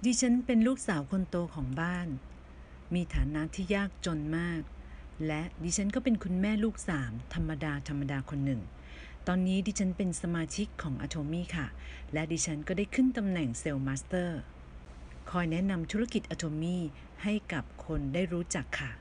ดิฉันเป็นลูกสาวคนโตของบ้านมีฐานะที่ยากจนมากและดิฉันก็เป็นคุณแม่ลูก3ธรรมดาคนหนึ่งตอนนี้ดิฉันเป็นสมาชิกของ Atomy ค่ะและดิฉันก็ได้ขึ้นตำแหน่งเซลล์มาสเตอร์คอยแนะนำธุรกิจ Atomy ให้กับคนได้รู้จักค่ะ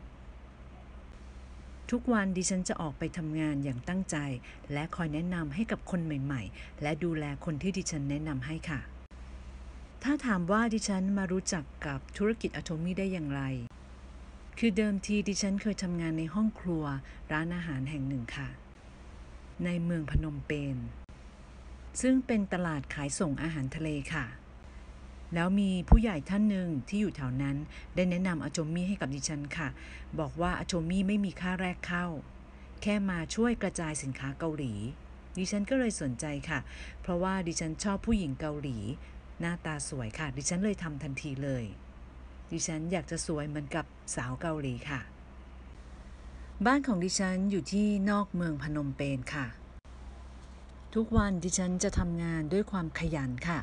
ทุกวันดิฉันจะออกไปทำงานอย่างตั้งใจและคอยแนะนำให้กับคนใหม่ๆและดูแลคนที่ดิฉันแนะนำให้ค่ะถ้าถามว่าดิฉันมารู้จักกับธุรกิจ Atomy ได้อย่างไรคือเดิมทีดิฉันเคยทำงานในห้องครัวร้านอาหารแห่งหนึ่งค่ะในเมืองพนมเปญซึ่งเป็นตลาดขายส่งอาหารทะเลค่ะแล้วมีผู้ใหญ่ท่านหนึ่งที่อยู่แถวนั้นได้แนะนำAtomyให้กับดิฉันค่ะบอกว่าAtomyไม่มีค่าแรกเข้าแค่มาช่วยกระจายสินค้าเกาหลีดิฉันก็เลยสนใจค่ะเพราะว่าดิฉันชอบผู้หญิงเกาหลีหน้าตาสวยค่ะดิฉันเลยทำทันทีเลยดิฉันอยากจะสวยเหมือนกับสาวเกาหลีค่ะบ้านของดิฉันอยู่ที่นอกเมืองพนมเปญค่ะทุกวันดิฉันจะทำงานด้วยความขยันค่ะ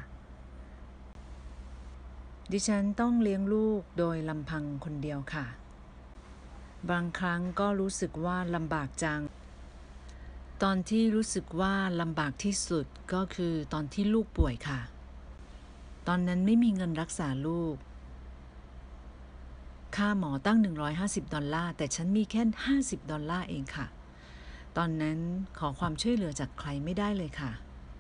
ดิฉันต้องเลี้ยงลูกโดยลำพังคนเดียวค่ะบางครั้งก็รู้สึกว่าลำบากจังตอนที่รู้สึกว่าลำบากที่สุดก็คือตอนที่ลูกป่วยค่ะตอนนั้นไม่มีเงินรักษาลูกค่าหมอตั้ง$150แต่ฉันมีแค่$50เองค่ะตอนนั้นขอความช่วยเหลือจากใครไม่ได้เลยค่ะ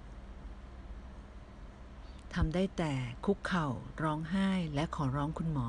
ทำได้แต่คุกเข่าร้องไห้และขอร้องคุณหมอ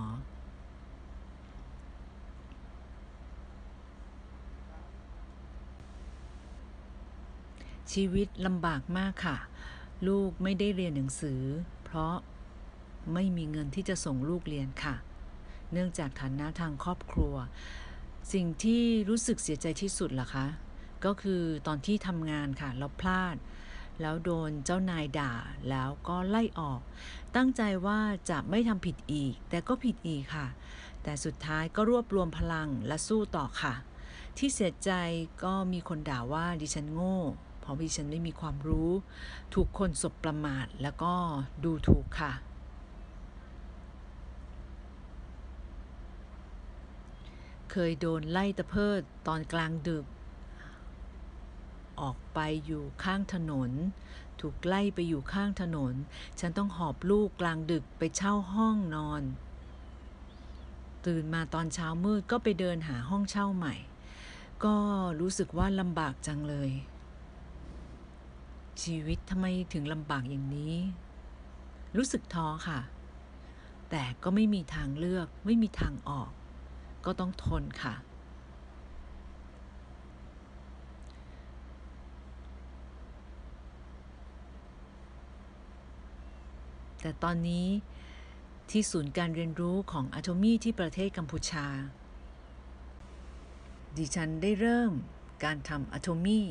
ชีวิตลำบากมากค่ะลูกไม่ได้เรียนหนังสือเพราะไม่มีเงินที่จะส่งลูกเรียนค่ะเนื่องจากฐานะทางครอบครัวสิ่งที่รู้สึกเสียใจที่สุดล่ะคะก็คือตอนที่ทำงานค่ะแล้วพลาดแล้วโดนเจ้านายด่าแล้วก็ไล่ออกตั้งใจว่าจะไม่ทำผิดอีกแต่ก็ผิดอีกค่ะแต่สุดท้ายก็รวบรวมพลังและสู้ต่อค่ะที่เสียใจก็มีคนด่าว่าดิฉันโง่เพราะดิฉันไม่มีความรู้ถูกคนสบประมาทแล้วก็ดูถูกค่ะเคยโดนไล่ตะเพิดตอนกลางดึกออกไปอยู่ข้างถนนถูกไล่ไปอยู่ข้างถนนฉันต้องหอบลูกกลางดึกไปเช่าห้องนอนตื่นมาตอนเช้ามืดก็ไปเดินหาห้องเช่าใหม่ก็รู้สึกว่าลำบากจังเลยชีวิตทำไมถึงลำบากอย่างนี้รู้สึกท้อค่ะแต่ก็ไม่มีทางเลือกไม่มีทางออกก็ต้องทนค่ะแต่ตอนนี้ที่ศูนย์การเรียนรู้ของ Atomy ที่ประเทศกัมพูชาดิฉันได้เริ่มการทำ Atomy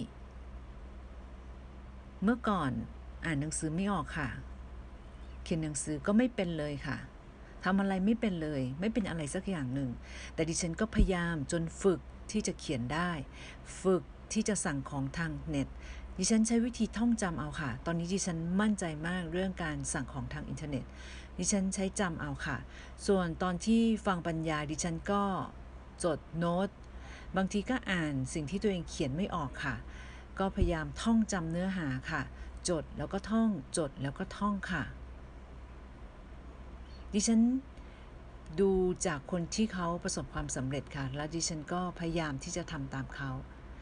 เมื่อก่อนอ่านหนังสือไม่ออกค่ะเขียนหนังสือก็ไม่เป็นเลยค่ะทำอะไรไม่เป็นเลยไม่เป็นอะไรสักอย่างหนึ่งแต่ดิฉันก็พยายามจนฝึกที่จะเขียนได้ฝึกที่จะสั่งของทางเน็ตดิฉันใช้วิธีท่องจำเอาค่ะตอนนี้ดิฉันมั่นใจมากเรื่องการสั่งของทางอินเทอร์เน็ตดิฉันใช้จำเอาค่ะส่วนตอนที่ฟังบรรยายดิฉันก็จดโน้ตบางทีก็อ่านสิ่งที่ตัวเองเขียนไม่ออกค่ะก็พยายามท่องจำเนื้อหาค่ะจดแล้วก็ท่องจดแล้วก็ท่องค่ะดิฉันดูจากคนที่เขาประสบความสำเร็จค่ะและดิฉันก็พยายามที่จะทำตามเขา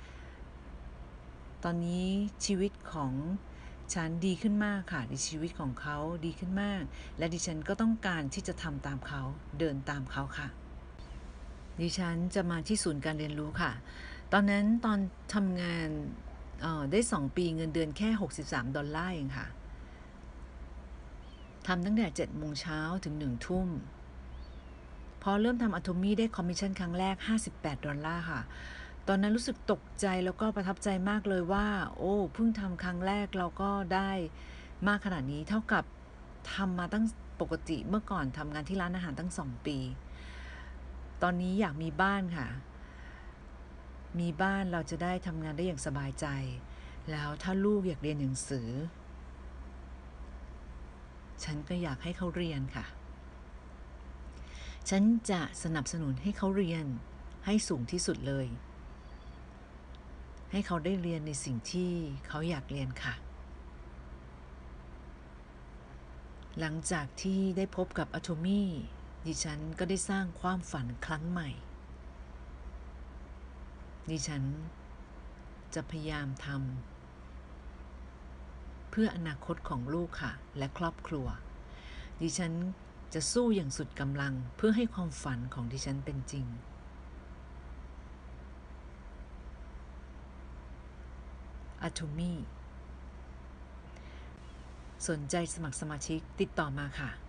ตอนนี้ชีวิตของฉันดีขึ้นมากค่ะชีวิตของเขาดีขึ้นมากและดิฉันก็ต้องการที่จะทำตามเขาเดินตามเขาค่ะดิฉันจะมาที่ศูนย์การเรียนรู้ค่ะตอนนั้นตอนทำงานได้2 ปีเงินเดือนแค่$63เองค่ะทำตั้งแต่7 โมงเช้าถึง1 ทุ่มพอเริ่มทำAtomyได้คอมมิชชั่นครั้งแรก$58ค่ะตอนนั้นรู้สึกตกใจแล้วก็ประทับใจมากเลยว่าโอ้เพิ่งทำครั้งแรกเราก็ได้มากขนาดนี้เท่ากับทำมาตั้งปกติเมื่อก่อนทำงานที่ร้านอาหารตั้ง2 ปีตอนนี้อยากมีบ้านค่ะมีบ้านเราจะได้ทำงานได้อย่างสบายใจแล้วถ้าลูกอยากเรียนหนังสือฉันก็อยากให้เขาเรียนค่ะฉันจะสนับสนุนให้เขาเรียนให้สูงที่สุดเลยให้เขาได้เรียนในสิ่งที่เขาอยากเรียนค่ะหลังจากที่ได้พบกับอะโทมี่ดิฉันก็ได้สร้างความฝันครั้งใหม่ดิฉันจะพยายามทำเพื่ออนาคตของลูกค่ะและครอบครัวดิฉันจะสู้อย่างสุดกำลังเพื่อให้ความฝันของดิฉันเป็นจริงอะโทมี่สนใจสมัครสมาชิกติดต่อมาค่ะ